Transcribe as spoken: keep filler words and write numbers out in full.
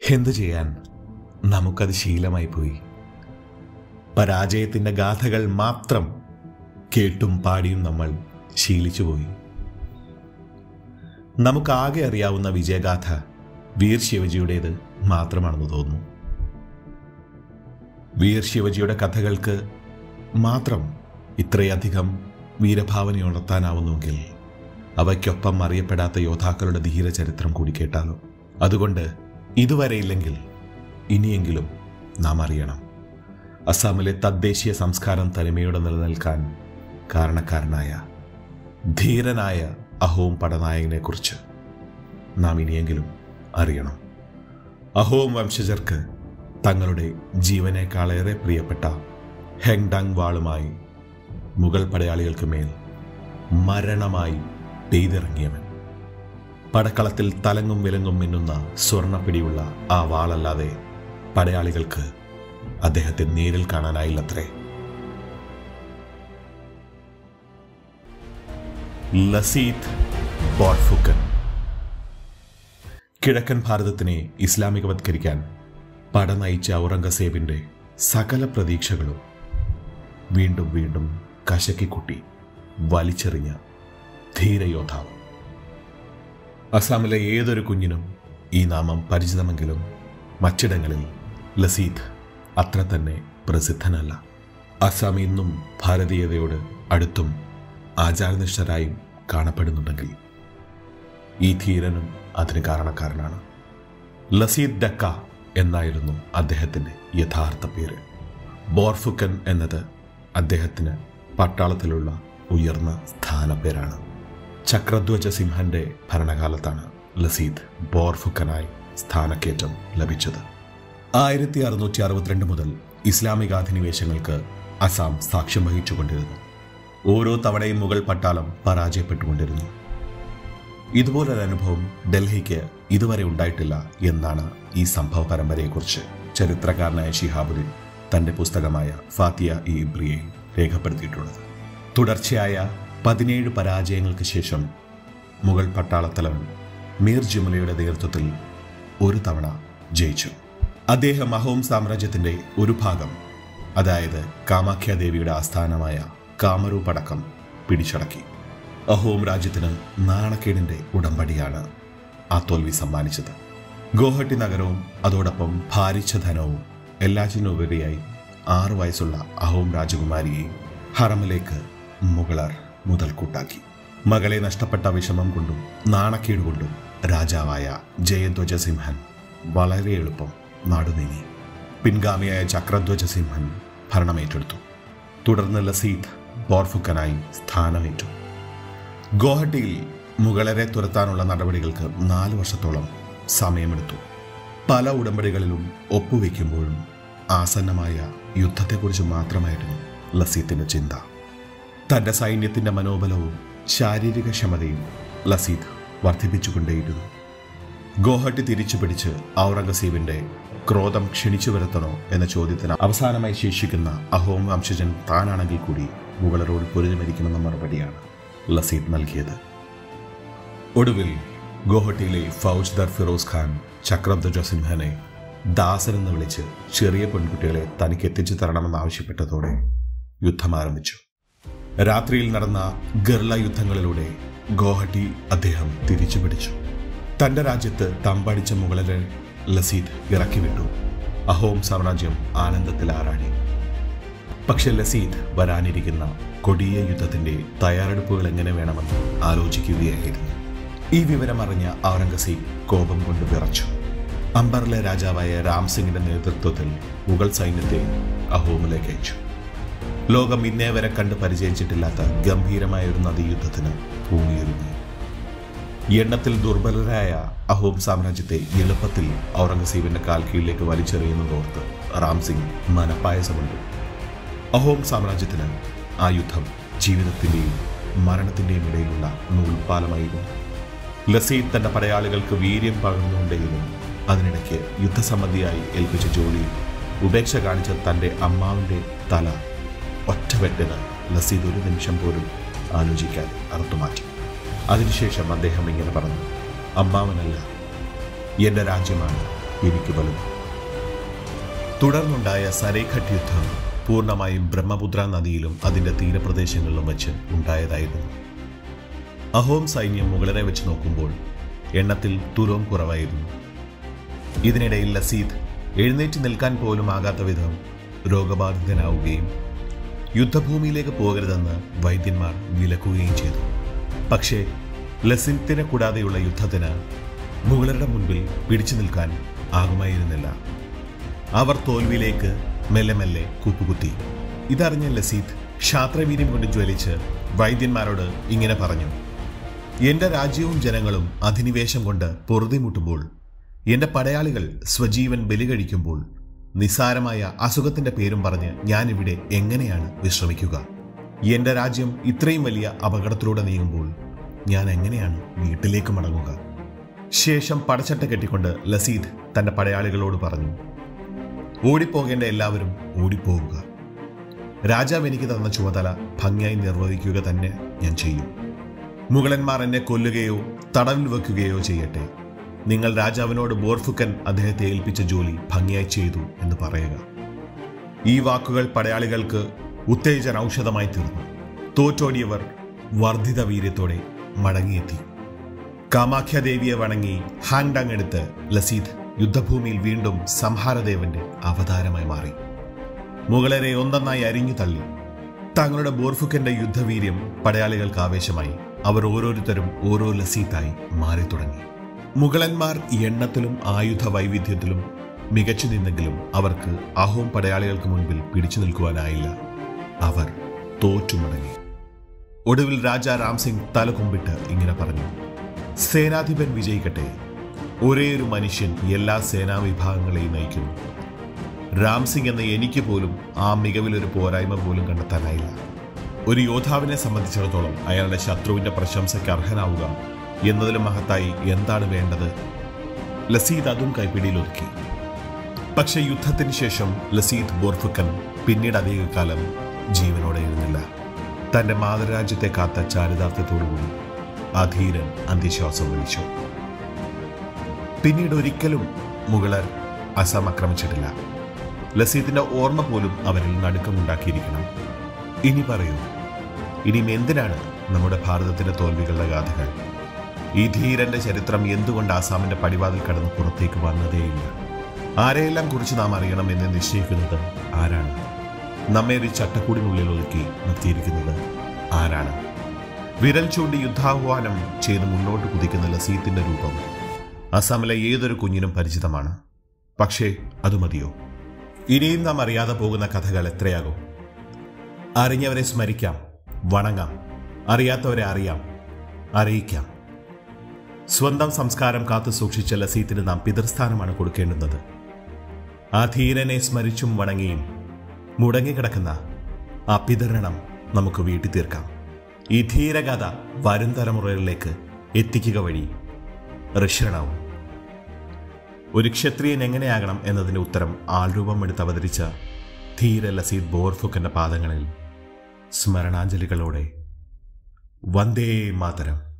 എന്തു ചെയ്യാൻ, നമുക്കത് ശീലമായി പോയി. പരാജയത്തിൻ്റെ ഗാഥകൾ മാത്രം കേട്ടും പാടിയും നമ്മൾ ശീലിച്ചുപോയി. നമുക്കാകെ അറിയാവുന്ന വിജയഗാഥ വീർ ശിവജിയുടേത് മാത്രമാണെന്ന് തോന്നുന്നു. വീർ ശിവജിയുടെ കഥകൾക്ക് മാത്രം ഇത്രയധികം വീരഭാവനയുണർത്താനാവുന്നുവെങ്കിൽ അവയ്ക്കൊപ്പം അറിയപ്പെടാത്ത യോദ്ധാക്കളുടെ ധീരചരിത്രം കൂടി കേട്ടാലോ? അതുകൊണ്ട് ഇതുവരെ ഇല്ലെങ്കിൽ ഇനിയെങ്കിലും നാം അറിയണം. അസാമിലെ തദ്ദേശീയ സംസ്കാരം തനിമയോടെ നിലനിൽക്കാൻ കാരണക്കാരനായ ധീരനായ അഹോം പടനായകനെ കുറിച്ച് നാം ഇനിയെങ്കിലും അറിയണം. അഹോം വംശജർക്ക് തങ്ങളുടെ ജീവനേക്കാളേറെ പ്രിയപ്പെട്ട ഹെങ്ഡങ് വാളുമായി മുഗൾ പടയാളികൾക്ക് മേൽ മരണമായി പെയ്തിറങ്ങിയവൻ. പടക്കളത്തിൽ തലങ്ങും വിലങ്ങും മിന്നുന്ന സ്വർണ്ണപ്പിടിയുള്ള ആ വാളല്ലാതെ പടയാളികൾക്ക് അദ്ദേഹത്തെ നേരിൽ കാണാനായില്ലത്രേ. ലസീത് ബോർഫുക്കൻ കിഴക്കൻ ഭാരതത്തിനെ ഇസ്ലാമികവത്കരിക്കാൻ പട നയിച്ച ഔറംഗസേബിന്റെ സകല പ്രതീക്ഷകളും വീണ്ടും വീണ്ടും കശക്കിക്കുട്ടി വലിച്ചെറിഞ്ഞ ധീരയോദ്ധാവ്. അസാമിലെ ഏതൊരു കുഞ്ഞിനും ഈ നാമം പരിചിതമെങ്കിലും മറ്റിടങ്ങളിൽ ലസീത് അത്ര തന്നെ പ്രസിദ്ധനല്ല. അസാം ഇന്നും ഭാരതീയതയോട് അടുത്തും ആചാരനിഷ്ഠരായും കാണപ്പെടുന്നുണ്ടെങ്കിൽ ഈ ധീരനും അതിന് കാരണക്കാരനാണ്. ലസീത് ഡക്ക എന്നായിരുന്നു അദ്ദേഹത്തിൻ്റെ യഥാർത്ഥ പേര്. ബോർഫുക്കൻ എന്നത് അദ്ദേഹത്തിന് പട്ടാളത്തിലുള്ള ഉയർന്ന സ്ഥാനപ്പേരാണ്. ചക്രധ്വജ സിംഹന്റെ ഭരണകാലത്താണ് ലസീത് ബോർഫുക്കനായി സ്ഥാനക്കയറ്റം ലഭിച്ചത്. ആയിരത്തി അറുന്നൂറ്റി അറുപത്തിരണ്ട് മുതൽ ഇസ്ലാമിക അധിനിവേശങ്ങൾക്ക് അസാം സാക്ഷ്യം വഹിച്ചുകൊണ്ടിരുന്നു. ഓരോ തവണയും മുഗൾ പട്ടാളം പരാജയപ്പെട്ടുകൊണ്ടിരുന്നു. ഇതുപോലൊരനുഭവം ഡൽഹിക്ക് ഇതുവരെ ഉണ്ടായിട്ടില്ല എന്നാണ് ഈ സംഭവ പരമ്പരയെക്കുറിച്ച് ചരിത്രകാരനായ ശിഹാബുദ്ദീൻ തന്റെ പുസ്തകമായ ഫാത്തിയ ഇ ഇബ്രിയയിൽ രേഖപ്പെടുത്തിയിട്ടുള്ളത്. തുടർച്ചയായ പതിനേഴ് പരാജയങ്ങൾക്ക് ശേഷം മുഗൾ പട്ടാളത്തലവൻ മീർ ജുമലയുടെ നേതൃത്വത്തിൽ ഒരു തവണ ജയിച്ചു. അദ്ദേഹം അഹോം സാമ്രാജ്യത്തിന്റെ ഒരു ഭാഗം, അതായത് കാമാഖ്യ ദേവിയുടെ ആസ്ഥാനമായ കാമരൂപ് അടക്കം പിടിച്ചടക്കി. അഹോം രാജ്യത്തിന് നാണക്കേടിന്റെ ഉടമ്പടിയാണ് ആ തോൽവി സമ്മാനിച്ചത്. ഗോഹട്ടി നഗരവും അതോടൊപ്പം ഭാരിച്ച ധനവും എല്ലാറ്റിനുപരിയായി ആറു വയസ്സുള്ള അഹോം രാജകുമാരിയെ ഹറമിലേക്ക് മുഗളർ മുതൽക്കൂട്ടാക്കി. മകളെ നഷ്ടപ്പെട്ട വിഷമം കൊണ്ടും നാണക്കേടുകൊണ്ടും രാജാവായ ജയധ്വജ സിംഹൻ വളരെ എളുപ്പം നാടുനീങ്ങി. പിൻഗാമിയായ ചക്രധ്വജ സിംഹൻ ഭരണമേറ്റെടുത്തു. തുടർന്ന് ലസീത് ബോർഫുക്കനായി സ്ഥാനമേറ്റു. ഗോഹട്ടിയിൽ മുഗളരെ തുരത്താനുള്ള നടപടികൾക്ക് നാല് വർഷത്തോളം സമയമെടുത്തു. പല ഉടമ്പടികളിലും ഒപ്പുവെക്കുമ്പോഴും ആസന്നമായ യുദ്ധത്തെക്കുറിച്ച് മാത്രമായിരുന്നു ലസീത്തിന്റെ ചിന്ത. തന്റെ സൈന്യത്തിന്റെ മനോബലവും ശാരീരിക ക്ഷമതയും ലസീത് വർദ്ധിപ്പിച്ചുകൊണ്ടേയിരുന്നു. ഗോഹട്ടി തിരിച്ചു പിടിച്ച് ഔറംഗസീബിന്റെ ക്രോധം ക്ഷണിച്ചു വരുത്തണോ എന്ന ചോദ്യത്തിന് അവസാനമായി ശേഷിക്കുന്ന അഹോം വംശജൻ താനാണെങ്കിൽ കൂടി മുഗളരോട് പൊരുതി മരിക്കുമെന്ന മറുപടിയാണ് ലസീത് നൽകിയത്. ഒടുവിൽ ഗോഹട്ടിയിലെ ഫൗജ്ദാർ ഫിറോസ് ഖാൻ ചക്രധ്വജ സിംഹനെ ദാസനെന്ന് വിളിച്ച് ചെറിയ പെൺകുട്ടികളെ തനിക്ക് എത്തിച്ചു തരണമെന്നാവശ്യപ്പെട്ടതോടെ യുദ്ധം ആരംഭിച്ചു. രാത്രിയിൽ നടന്ന ഗർല യുദ്ധങ്ങളിലൂടെ ഗോഹട്ടി അദ്ദേഹം തിരിച്ചു പിടിച്ചു. തന്റെ രാജ്യത്ത് തമ്പടിച്ച മുഗളരെ ലസീത് ഇറക്കിവിട്ടു. അഹോം സാമ്രാജ്യം ആനന്ദത്തിൽ ആറാടി. പക്ഷെ ലസീത് വരാനിരിക്കുന്ന കൊടിയ യുദ്ധത്തിന്റെ തയ്യാറെടുപ്പുകൾ എങ്ങനെ വേണമെന്ന് ആലോചിക്കുകയായിരുന്നു. ഈ വിവരമറിഞ്ഞ ഔറംഗസീബ് കോപം കൊണ്ട് വിറച്ചു. അംബറിലെ രാജാവായ രാംസിംഗിന്റെ നേതൃത്വത്തിൽ മുഗൾ സൈന്യത്തെ അഹോമിലേക്ക് അയച്ചു. ലോകം ഇന്നേ വരെ കണ്ട് പരിചയിച്ചിട്ടില്ലാത്ത ഗംഭീരമായ ഒരു നദീയുദ്ധത്തിന് ഭൂമിയൊരുങ്ങി. എണ്ണത്തിൽ ദുർബലരായ അഹോം സാമ്രാജ്യത്തെ എളുപ്പത്തിൽ ഔറംഗസീബിന്റെ കാൽ കീഴിലേക്ക് വലിച്ചെറിയുന്നതോർത്ത് റാംസിംഗ് മനപ്പായസമുണ്ട്. അഹോം സാമ്രാജ്യത്തിന് ആ യുദ്ധം ജീവിതത്തിന്റെയും മരണത്തിന്റെയും ഇടയിലുള്ള നൂൽപ്പാലമായിരുന്നു. ലസീത് തന്റെ പടയാളികൾക്ക് വീര്യം പകർന്നുകൊണ്ടേയിരുന്നു. അതിനിടയ്ക്ക് യുദ്ധസംബന്ധിയായി ഏൽപ്പിച്ച ജോലിയിൽ ഉപേക്ഷ കാണിച്ച തന്റെ അമ്മാവിന്റെ തല ഒറ്റവെട്ടിന് ലസീത് ഒരു നിമിഷം പോലും ആലോചിക്കാൻ അറുത്തുമാറ്റി. അതിനുശേഷം അദ്ദേഹം ഇങ്ങനെ പറഞ്ഞു: അമ്മാവനല്ല, എൻ്റെ രാജ്യമാണ് എനിക്ക് വലുത്. തുടർന്നുണ്ടായ സരൈഘട്ട് യുദ്ധം പൂർണ്ണമായും ബ്രഹ്മപുത്ര നദിയിലും അതിൻ്റെ തീരപ്രദേശങ്ങളിലും വെച്ച് ഉണ്ടായതായിരുന്നു. അഹോം സൈന്യം മുഗളരെ വെച്ച് നോക്കുമ്പോൾ എണ്ണത്തിൽ തുലോം കുറവായിരുന്നു. ഇതിനിടയിൽ ലസീത് എഴുന്നേറ്റ് നിൽക്കാൻ പോലും ആകാത്ത വിധം രോഗബാധിതനാവുകയും യുദ്ധഭൂമിയിലേക്ക് പോകരുതെന്ന് വൈദ്യന്മാർ വിലക്കുകയും ചെയ്തു. പക്ഷേ ലസീത്തിനെ കൂടാതെയുള്ള യുദ്ധത്തിന് മുഗളരുടെ മുൻപിൽ പിടിച്ചു നിൽക്കാൻ ആകുമായിരുന്നില്ല. അവർ തോൽവിയിലേക്ക് മെല്ലെ മെല്ലെ കൂപ്പുകുത്തി. ഇതറിഞ്ഞ ലസീത് ക്ഷാത്രവീര്യം കൊണ്ട് ജ്വലിച്ച് വൈദ്യന്മാരോട് ഇങ്ങനെ പറഞ്ഞു: എൻ്റെ രാജ്യവും ജനങ്ങളും അധിനിവേശം കൊണ്ട് പൊറുതിമുട്ടുമ്പോൾ, എൻ്റെ പടയാളികൾ സ്വജീവൻ ബലി കഴിക്കുമ്പോൾ, നിസ്സാരമായ അസുഖത്തിൻ്റെ പേരും പറഞ്ഞ് ഞാനിവിടെ എങ്ങനെയാണ് വിശ്രമിക്കുക? എൻ്റെ രാജ്യം ഇത്രയും വലിയ അപകടത്തിലൂടെ നീങ്ങുമ്പോൾ ഞാൻ എങ്ങനെയാണ് വീട്ടിലേക്ക് മടങ്ങുക? ശേഷം പടച്ചട്ട കെട്ടിക്കൊണ്ട് ലസീത് തൻ്റെ പടയാളികളോട് പറഞ്ഞു: ഓടിപ്പോകേണ്ട എല്ലാവരും ഓടിപ്പോവുക. രാജാവ് എനിക്ക് തന്ന ചുമതല ഭംഗിയായി നിർവഹിക്കുക തന്നെ ഞാൻ ചെയ്യും. മുഗളന്മാർ എന്നെ കൊല്ലുകയോ തടവിൽ വെക്കുകയോ ചെയ്യട്ടെ. നിങ്ങൾ രാജാവിനോട് ബോർഫുക്കൻ അദ്ദേഹത്തെ ഏൽപ്പിച്ച ജോലി ഭംഗിയായി ചെയ്തു എന്ന് പറയുക. ഈ വാക്കുകൾ പടയാളികൾക്ക് ഉത്തേജന ഔഷധമായി തീർന്നു. തോറ്റോടിയവർ വർദ്ധിത വീര്യത്തോടെ മടങ്ങിയെത്തി. കാമാഖ്യദേവിയെ വണങ്ങി ഹാൻഡാങ് എടുത്ത് ലസീത് യുദ്ധഭൂമിയിൽ വീണ്ടും സംഹാരദേവന്റെ അവതാരമായി മാറി. മുഗളരെ ഒന്നൊന്നായി അരിഞ്ഞു തള്ളി. തങ്ങളുടെ ബോർഫുക്കന്റെ യുദ്ധവീര്യം പടയാളികൾക്ക് ആവേശമായി. അവർ ഓരോരുത്തരും ഓരോ ലസീത്തായി മാറി തുടങ്ങി. മുഗളന്മാർ എണ്ണത്തിലും ആയുധ വൈവിധ്യത്തിലും മികച്ചു നിന്നെങ്കിലും അവർക്ക് അഹോം പടയാളികൾക്ക് മുൻപിൽ പിടിച്ചു നിൽക്കുവാനായില്ല. അവർ തോറ്റുമടങ്ങി. ഒടുവിൽ രാജാ രാംസിംഗ് തലകുമ്പിട്ട് ഇങ്ങനെ പറഞ്ഞു: സേനാധിപൻ വിജയിക്കട്ടെ. ഒരേയൊരു മനുഷ്യൻ എല്ലാ സേനാ വിഭാഗങ്ങളെയും നയിക്കുന്നു. രാംസിംഗ് എന്ന എനിക്ക് പോലും ആ മികവിലൊരു പോരായ്മ പോലും കണ്ടെത്താനായില്ല. ഒരു യോദ്ധാവിനെ സംബന്ധിച്ചിടത്തോളം അയാളുടെ ശത്രുവിന്റെ പ്രശംസയ്ക്ക് അർഹനാവുക എന്നതിലും മഹത്തായി എന്താണ് വേണ്ടത്? ലസീത് അതും കൈപ്പിടിയിലൊതുക്കി. പക്ഷെ യുദ്ധത്തിന് ശേഷം ലസീത് ബോർഫുക്കൻ പിന്നീട് അധികകാലം ജീവനോടെ ഇരുന്നില്ല. തന്റെ മാതൃരാജ്യത്തെ കാത്ത ചാരിതാർത്ഥ്യത്തോടുകൂടി ആ ധീരൻ അന്ത്യശ്വാസം വിളിച്ചു. പിന്നീട് ഒരിക്കലും മുഗളർ അസം ആക്രമിച്ചിട്ടില്ല. ലസീത്തിന്റെ ഓർമ്മ പോലും അവരിൽ നടുക്കമുണ്ടാക്കിയിരിക്കണം. ഇനി പറയൂ, ഇനിയും എന്തിനാണ് നമ്മുടെ ഭാരതത്തിന്റെ തോൽവികളുടെ ഗാഥകൾ? ഈ ധീരന്റെ ചരിത്രം എന്തുകൊണ്ട് ആസാമിന്റെ പടിവാതിൽ കടന്ന് പുറത്തേക്ക് വന്നതേയില്ല? ആരെയെല്ലാം കുറിച്ച് നാം അറിയണം എന്ന് നിശ്ചയിക്കുന്നത് ആരാണ്? നമ്മെ ഒരു ചട്ടക്കൂടിനുള്ളിൽ ഒതുക്കി നിർത്തിയിരിക്കുന്നത് ആരാണ്? വിരൽ ചൂണ്ടി യുദ്ധാഹ്വാനം ചെയ്ത് മുന്നോട്ട് കുതിക്കുന്ന ലസീത്തിന്റെ രൂപം അസാമിലെ ഏതൊരു കുഞ്ഞിനും പരിചിതമാണ്. പക്ഷേ അത് മതിയോ? ഇനിയും നാം അറിയാതെ പോകുന്ന കഥകൾ എത്രയാകും? അറിഞ്ഞവരെ സ്മരിക്കാം, വണങ്ങാം. അറിയാത്തവരെ അറിയാം, അറിയിക്കാം. സ്വന്തം സംസ്കാരം കാത്തു സൂക്ഷിച്ച ലസീത്തിന് നാം പിതൃസ്ഥാനമാണ് കൊടുക്കേണ്ടുന്നത്. ആ ധീരനെ സ്മരിച്ചും വണങ്ങിയും മുടങ്ങിക്കിടക്കുന്ന ആ പിതൃണം നമുക്ക് വീട്ടി തീർക്കാം. ഈ ധീരകഥ വരും തലമുറകളിലേക്ക് എത്തിക്കുക വഴി ഋഷണവും. ഒരു ക്ഷത്രിയൻ എങ്ങനെയാകണം എന്നതിൻ്റെ ഉത്തരം ആൾരൂപം എടുത്ത് അവതരിച്ച ധീര ലസീത് ബോർഫുക്കന്റെ പാദങ്ങളിൽ സ്മരണാഞ്ജലികളോടെ വന്ദേ മാതരം.